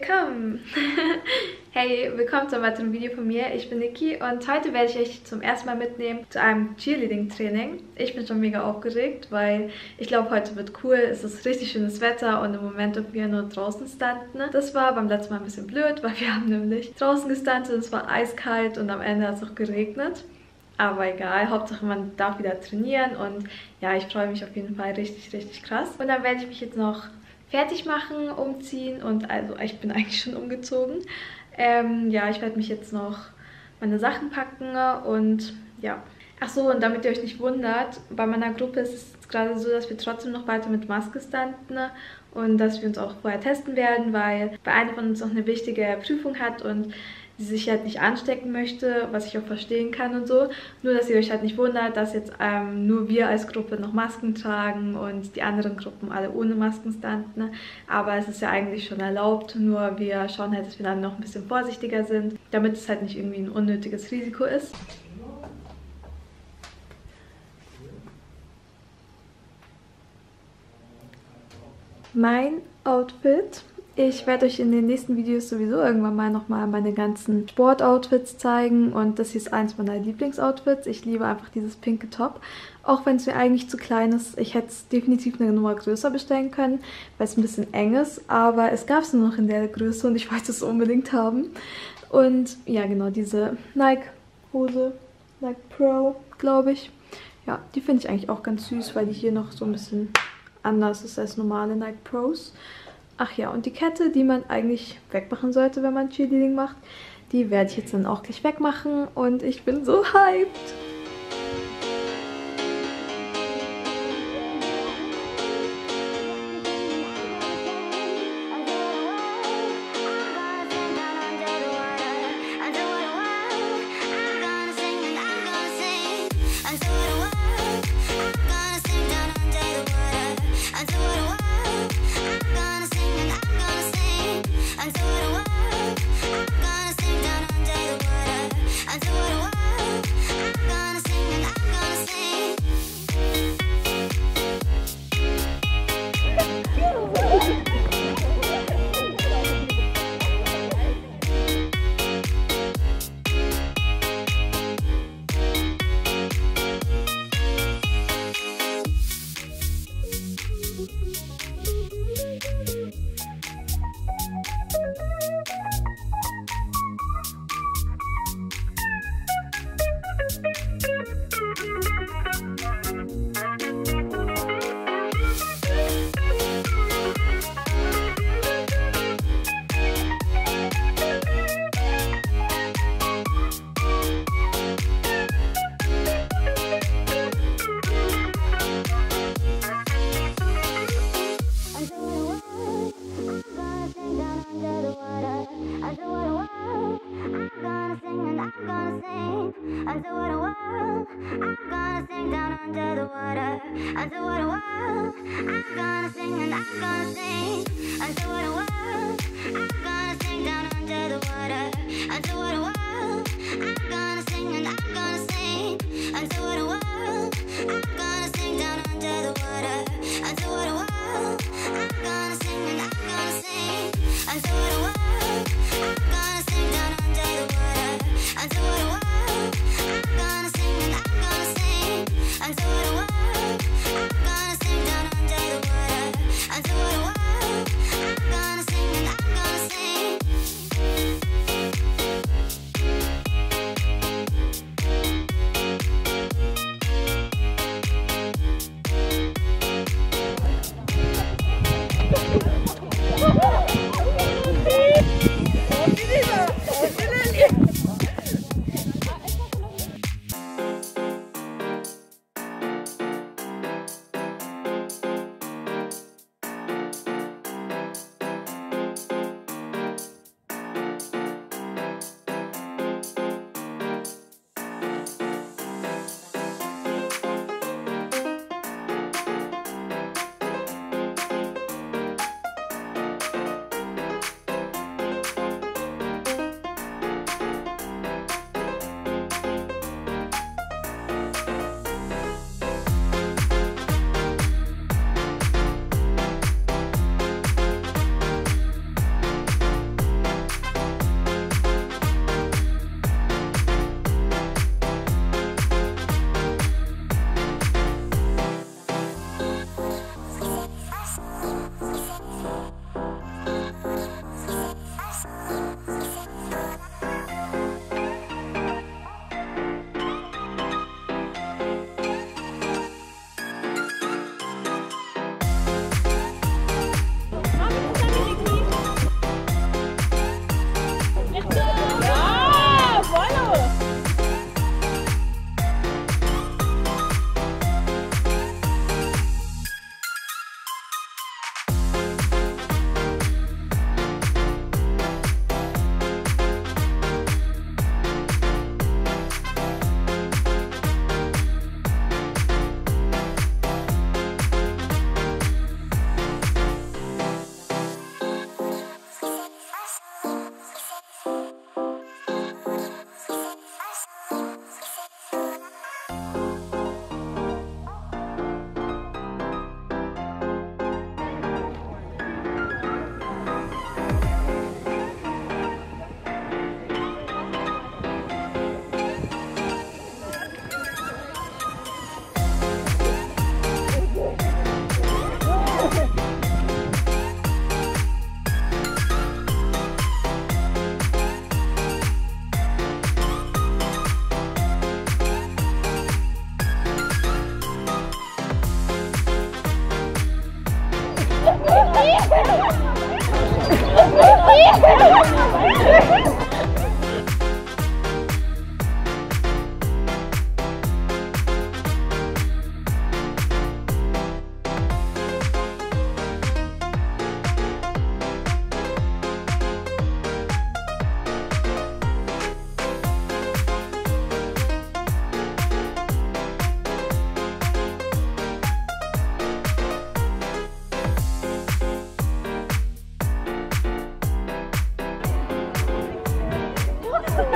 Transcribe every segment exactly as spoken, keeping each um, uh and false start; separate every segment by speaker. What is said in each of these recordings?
Speaker 1: Welcome! Hey, willkommen zu einem weiteren Video von mir. Ich bin Niki und heute werde ich euch zum ersten Mal mitnehmen zu einem Cheerleading-Training. Ich bin schon mega aufgeregt, weil ich glaube, heute wird cool. Es ist richtig schönes Wetter und im Moment dürfen wir nur draußen stunten. Das war beim letzten Mal ein bisschen blöd, weil wir haben nämlich draußen gestuntet und es war eiskalt und am Ende hat es auch geregnet. Aber egal, Hauptsache man darf wieder trainieren und ja, ich freue mich auf jeden Fall richtig, richtig krass. Und dann werde ich mich jetzt noch fertig machen, umziehen und also ich bin eigentlich schon umgezogen. Ähm, ja, ich werde mich jetzt noch meine Sachen packen und ja. Ach so, und damit ihr euch nicht wundert, bei meiner Gruppe ist es gerade so, dass wir trotzdem noch weiter mit Maske standen und dass wir uns auch vorher testen werden, weil bei einer von uns noch eine wichtige Prüfung hat und sie sich halt nicht anstecken möchte, was ich auch verstehen kann und so. Nur, dass ihr euch halt nicht wundert, dass jetzt ähm, nur wir als Gruppe noch Masken tragen und die anderen Gruppen alle ohne Masken standen. Aber es ist ja eigentlich schon erlaubt, nur wir schauen halt, dass wir dann noch ein bisschen vorsichtiger sind, damit es halt nicht irgendwie ein unnötiges Risiko ist. Mein Outfit. Ich werde euch in den nächsten Videos sowieso irgendwann mal nochmal meine ganzen Sportoutfits zeigen und das hier ist eins meiner Lieblingsoutfits. Ich liebe einfach dieses pinke Top, auch wenn es mir eigentlich zu klein ist. Ich hätte es definitiv eine Nummer größer bestellen können, weil es ein bisschen eng ist, aber es gab es nur noch in der Größe und ich wollte es unbedingt haben. Und ja, genau, diese Nike-Hose, Nike Pro, glaube ich. Ja, die finde ich eigentlich auch ganz süß, weil die hier noch so ein bisschen anders ist als normale Nike Pros. Ach ja, und die Kette, die man eigentlich wegmachen sollte, wenn man Cheerleading macht, die werde ich jetzt dann auch gleich wegmachen und ich bin so hyped.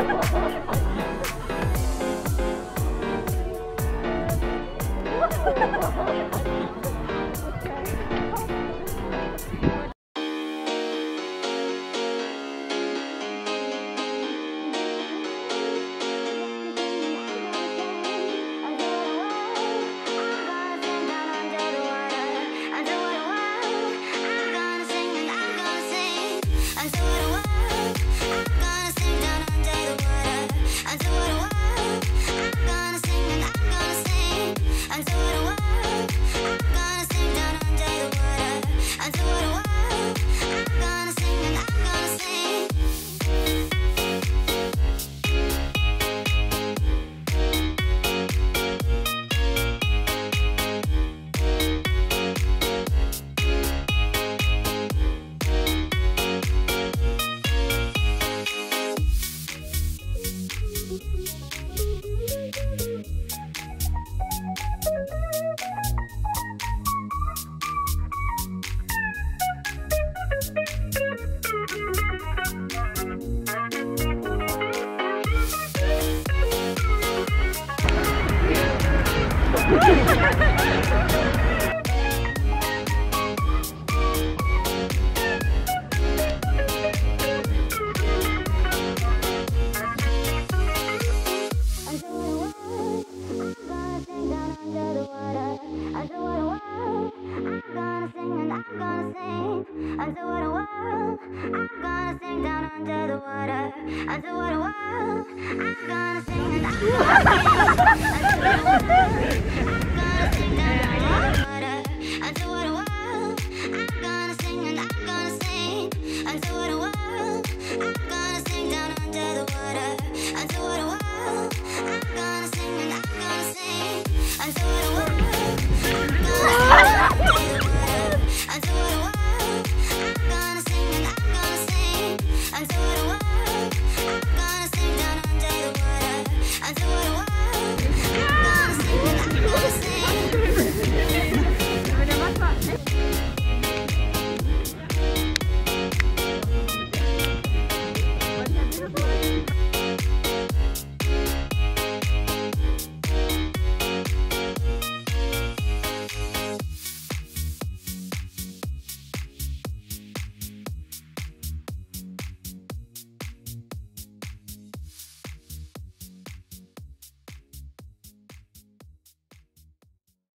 Speaker 2: I do what I